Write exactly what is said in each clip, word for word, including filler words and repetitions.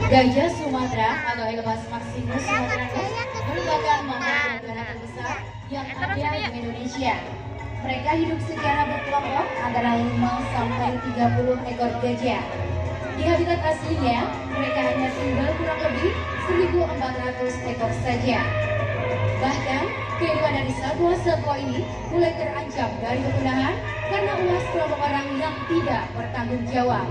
Gajah Sumatera atau Elephas maximus sumatranus merupakan mangsa negara terbesar yang ada di Indonesia. Mereka hidup secara berkelompok antara lima sampai tiga puluh ekor gajah. Di habitat aslinya, mereka hanya tinggal kurang lebih seribu empat ratus ekor saja. Bahkan, kehidupan dari satwa-satwa ini mulai terancam dari kepunahan karena ulas kelompok orang yang tidak bertanggung jawab.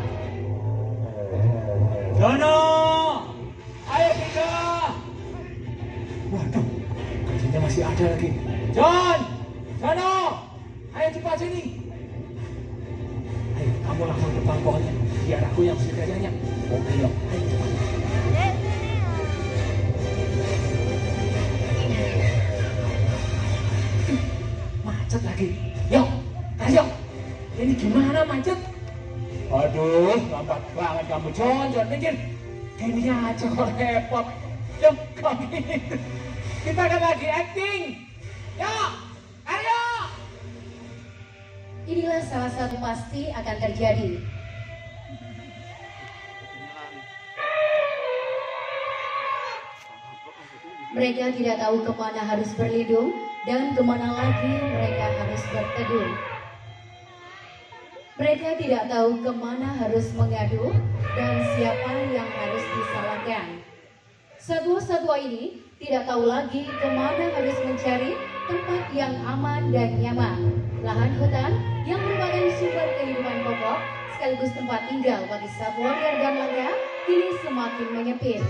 Jono, ayo kita. Waduh, gajahnya masih ada lagi. John, Jono, ayo cepat sini. Ayo, kamu langsung ke depan pohonnya. Biar aku yang usir gajahnya. Oke, yuk. Ayo cepat. Macet lagi. Yuk, ayo. Ini gimana macet? Aduh, lambat banget kamu, John. John, mikir. Ini aja kok repot. Yuk, kami. Kita kan lagi acting. Yuk, ayo. Inilah salah satu pasti akan terjadi. Mereka tidak tahu kemana harus berlindung dan kemana lagi mereka harus berteduh. Mereka tidak tahu kemana harus mengadu dan siapa yang harus disalahkan. Satwa-satwa ini tidak tahu lagi kemana harus mencari tempat yang aman dan nyaman. Lahan hutan yang merupakan sumber kehidupan pokok sekaligus tempat tinggal bagi satwa liar dan langka kini semakin menyempit.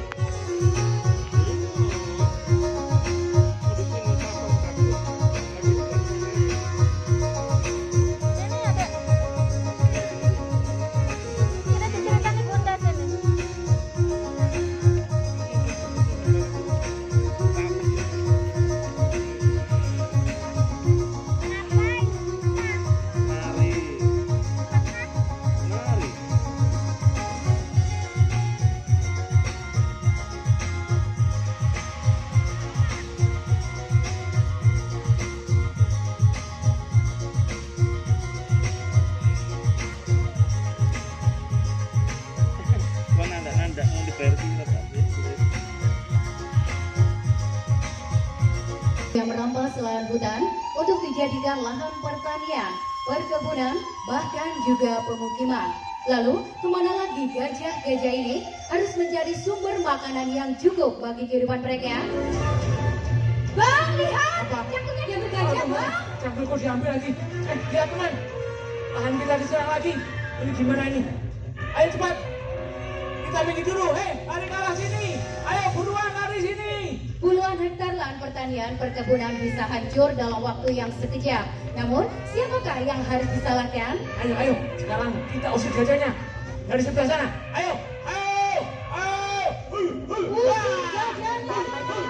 Yang merampas lahan hutan untuk dijadikan lahan pertanian, perkebunan, bahkan juga pemukiman. Lalu, kemana lagi gajah-gajah ini harus mencari sumber makanan yang cukup bagi kehidupan mereka? Bang, lihat! Cangkulnya diambil gajah, Bang! Cangkulku diambil lagi. Eh, lihat teman. Lahan kita diserang lagi. Ini gimana ini? Ayo cepat. Kita bikin dulu. Hei, lari ke arah sini. Ayo buruan lari sini. Puluhan hektar lahan pertanian perkebunan bisa hancur dalam waktu yang sekejap. Namun, siapakah yang harus disalahkan? Ayo, ayo. Sekarang kita usir gajahnya. Dari sebelah sana. Ayo, ayo, ayo. Hui, hui. Usir gajahnya.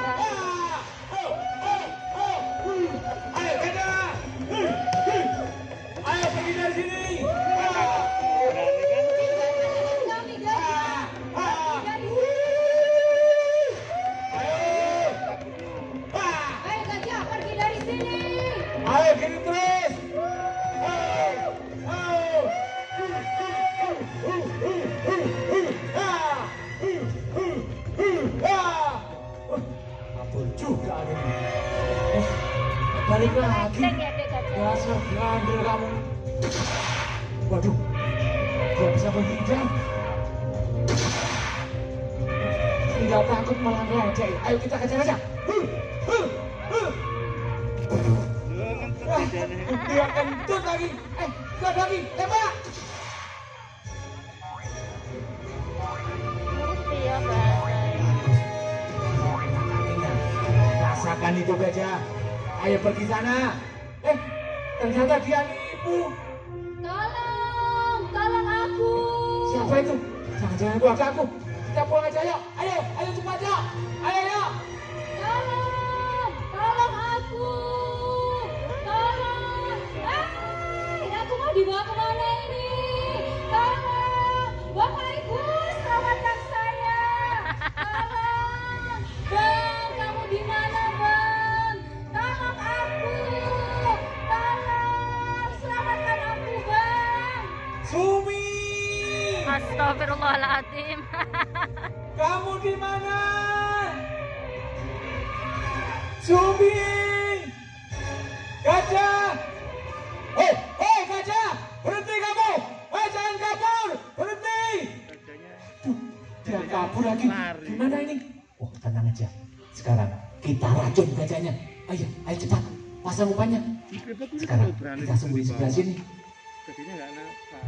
Ayo, gajah. Hui, hui. Ayo pergi dari sini. Ayo gini terus. Ampun juga ada ini. Eh, balik lagi. Dasar bandel kamu. Waduh, dia bisa menghindar. Tidak takut malah ngejek. Ayo kita kejar aja. Dia kentut lagi. Eh, gak lagi. Tembak. Rasakan itu gajah. Ayo pergi sana. Eh, ternyata dia nipu. Tolong, tolong aku. Siapa itu? Jangan-jangan keluarga aku. Kita pulang aja yuk. Ayo, ayo cepat yuk. Ayo yuk. Tolong, tolong aku. Dibawa kemana ini? Tolong, Bapak Ibu, selamatkan saya. Tolong, Bang, kamu di mana, Bang? Tolong aku, tolong, selamatkan aku, Bang. Sumi, Astagfirullahaladzim. Kamu di mana? Sumbing! Gajah! Hei, hei gajah! Berhenti kamu! Hei, jangan kabur! Berhenti! Duh, dia kabur lagi. Gimana ini? Oh, tenang aja. Sekarang kita racun gajahnya. Ayo, ayo cepat. Pasang umpannya. Sekarang kita sembunyi sebelah sini. Gajahnya nggak nakal.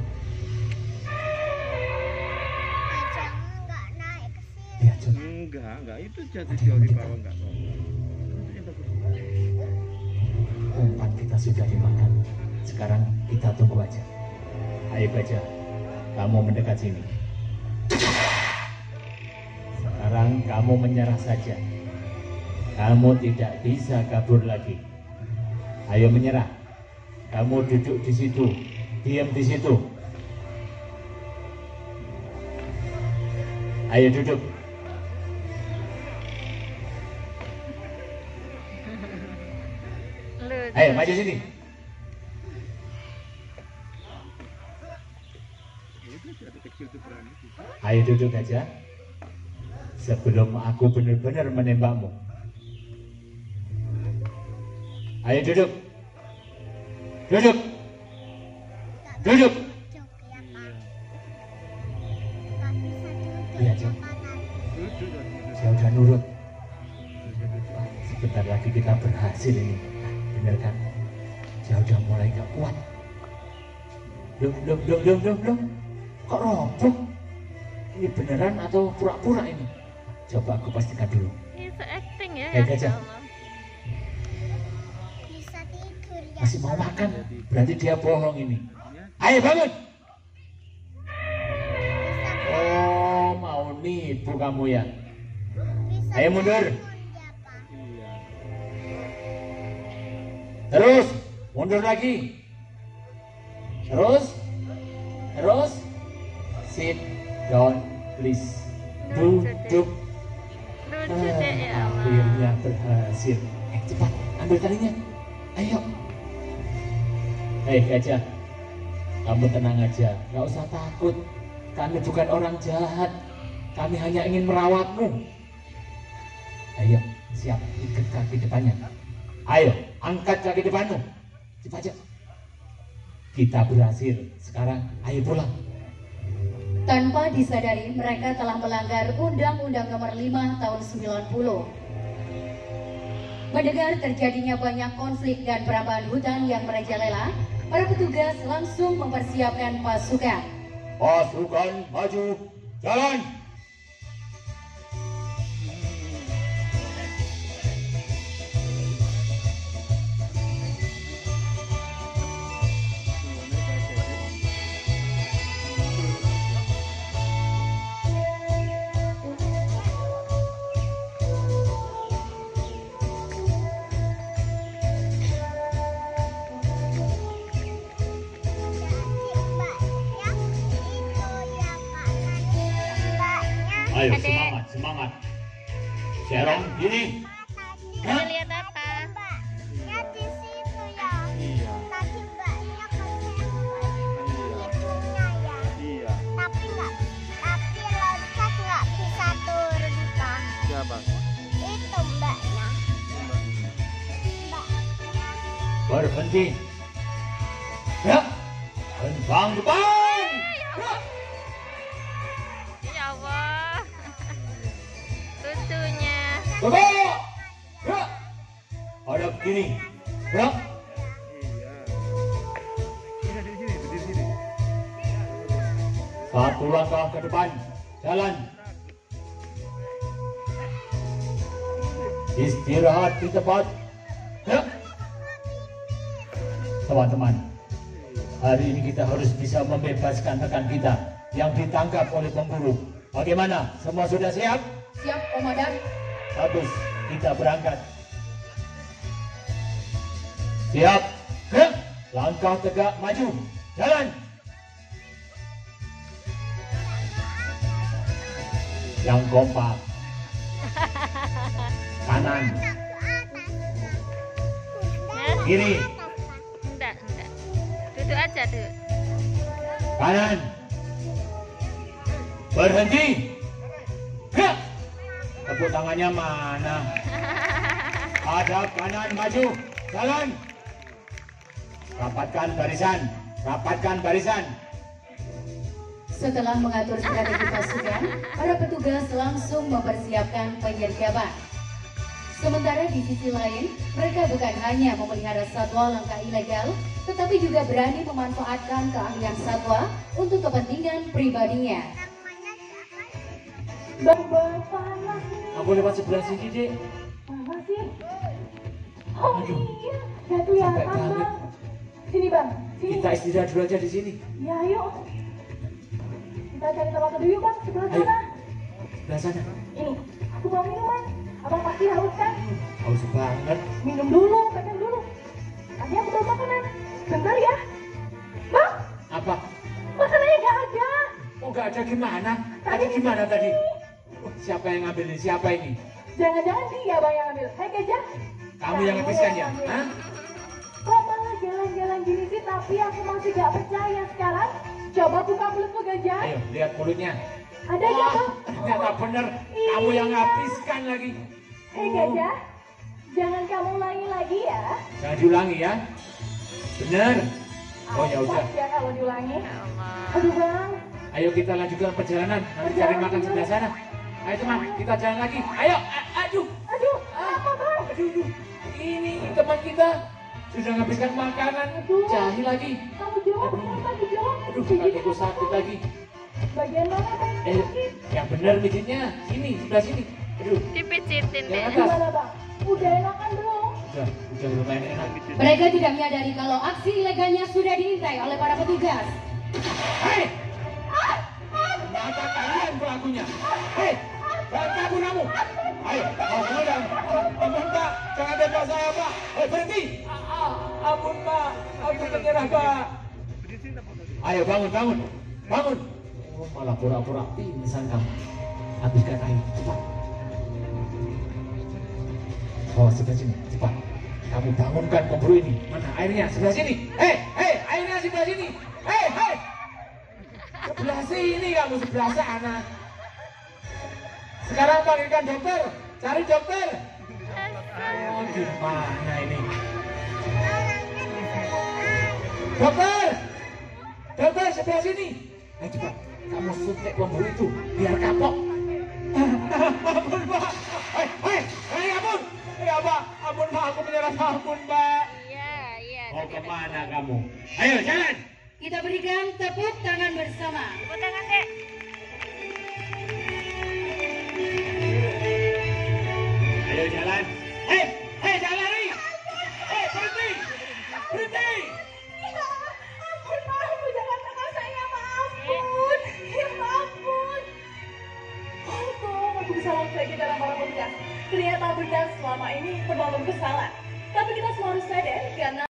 Lihat, Jun. Enggak, enggak. Itu jatuh jauh di bawah enggak. Umpan kita sudah dimakan. Sekarang kita tunggu aja. Ayo gajah, kamu mendekat sini. Sekarang kamu menyerah saja. Kamu tidak bisa kabur lagi. Ayo menyerah. Kamu duduk di situ, diam di situ. Ayo duduk. Ayo maju sini. Ayo duduk aja. Sebelum aku benar-benar menembakmu. Ayo duduk. Duduk. Duduk. Iya, Jun. Saya udah nurut. Sebentar lagi kita berhasil ini. Bener kan? Saya udah mulai gak kuat. Loh, loh, loh, loh, loh, loh. Kok roboh? Ini beneran atau pura-pura ini? Coba aku pastikan dulu. Ini se-acting ya. Hei Ya gajah, Allah. Bisa tidur ya. masih mau makan? Berarti dia bohong ini. Ayo bangun! Oh, mau nipu kamu ya? Bisa Ayo mundur. bangun ya, Pak. Iya. Terus, mundur lagi. Terus, terus, sit down please. Duduk. Lucu deh ya Allah. Akhirnya berhasil. Eh, cepat, ambil talinya. Ayo. Hei gajah, kamu tenang aja, gak usah takut. Kami bukan orang jahat. Kami hanya ingin merawatmu. Ayo, siap, ikat kaki depannya. Ayo, angkat kaki depanmu. Cepat aja. Kita berhasil. Sekarang, ayo pulang. Tanpa disadari, mereka telah melanggar Undang-Undang Nomor lima Tahun sembilan puluh. Mendengar terjadinya banyak konflik dan perambahan hutan yang merajalela, para petugas langsung mempersiapkan pasukan. Pasukan maju, jalan. Ayo Adek. semangat, semangat. Serong gini. Ada lihat apa? Mbaknya di situ ya. Iya. Tadi mbaknya kesempatan ibunya ya. Iya. Tapi nggak, tapi loncat nggak bisa turun Pak. Siapa? Itu mbaknya. Mbaknya. Berhenti. Ya. Tentang depan. Ya. Ya Allah. Lucunya. Coba. Ya. Ada begini. Ya. Iya. Ini di sini, di sini. Satu langkah ke depan. Jalan. Istirahat di tempat. Ya. Teman-teman, hari ini kita harus bisa membebaskan rekan kita yang ditangkap oleh pemburu. Bagaimana? Semua sudah siap? Siap, Komandan. Bagus, kita berangkat. Siap? Ya. Langkah tegak maju. Jalan. Yang kompak. Kanan, kiri, Enggak, enggak. Duduk aja, duduk. kanan, Berhenti. Gerak. Tepuk tangannya mana? Hadap kanan maju. Jalan. Rapatkan barisan. Rapatkan barisan. Setelah mengatur strategi pasukan, para petugas langsung mempersiapkan penyergapan. Sementara di sisi lain, mereka bukan hanya memelihara satwa langka ilegal, tetapi juga berani memanfaatkan keahlian satwa untuk kepentingan pribadinya. Bang, bang, panas nih. Aku lewat sebelah sini, Dek. Panas sih. Oh Aduh. iya, gak kelihatan Sampai kaget. bang. Sini bang, sini. Kita istirahat dulu aja di sini. Ya ayo. Kita cari tempat dulu yuk bang, sebelah Ayo. sana. Sebelah sana. Ini, aku bawa minuman. Abang pasti haus kan? Haus banget. Minum dulu, pegang dulu. Tadi aku bawa makanan. Bentar ya. Bang, Apa? makanannya gak ada. Oh, nggak ada gimana? Tadi gimana tadi? Oh, siapa yang ngambil ini? Siapa ini? Jangan-jangan dia bang yang ambil. Hei gajah. Kamu yang habiskan ya? ambil. Hah? Kok malah jalan-jalan gini sih, tapi aku masih gak percaya sekarang. Coba buka mulutmu gajah. Ayo, lihat mulutnya. Ada ya Wah, bang? ternyata bener. Kamu yang habiskan lagi. Hei gajah, jangan kamu ulangi lagi ya. Jangan diulangi ya. Bener. Oh ya udah. Awas ya kalau diulangi. Ya Allah. Aduh bang, Ayo kita lanjutkan perjalanan. Nanti cari makan sebelah sana. Ayo teman, kita jalan lagi. Ayo, a- aduh. aduh, apa bang? Aduh, aduh. Ini teman kita sudah menghabiskan makanan. Aduh. Jahil lagi. Kamu jawab, kamu jawab. Aduh, kakiku sakit lagi. Bagian mana bang? Eh, yang benar pijitnya. Sini, sebelah sini. Aduh, Dipijitin Yang deh. atas. Gimana bang? Udah enakan belum? udah, udah lumayan enak. Mereka tidak menyadari kalau aksi ilegalnya sudah diintai oleh para petugas. Hei! Mata kalian pelakunya. Hei! Jangan kabur kamu. Ayo, mau pulang. Ampun Pak, jangan tembak saya Pak. Hei, berhenti. Ah, ah, Ampun Pak, aku menyerah Pak. Ayo bangun, bangun, bangun. Oh, malah pura-pura pingsan kamu. Habiskan air, cepat. Oh, sebelah sini, cepat. Kamu bangunkan pemburu ini. Mana airnya? Sebelah sini. Hei, hei, airnya sebelah sini. Hei, hei. Sebelah sini kamu, sebelah sana. Sekarang panggilkan dokter. Cari dokter. Oh, gimana ini? Dokter. Dokter, sebelah sini. Ayo cepat. Kamu suntik pemburu itu biar kapok. Ampun, Pak. Hei, hei, hei, ampun. Ya, Pak. Ampun, Pak. Aku menyerah. Ampun, Pak. Iya, iya. Mau kemana kamu? Ayo, jalan. Kita berikan tepuk tangan bersama. Tepuk tangan, Dek. Ayo jalan. Hei, hei, jangan lari. Hei, berhenti. Berhenti. Ya, ampun bang, ibu jangan tekan saya, maafun. Ya ampun. Untung aku bisa lolos lagi dalam para petugas. Ternyata benar selama ini penolong kesalahan. Tapi kita semua harus sadar karena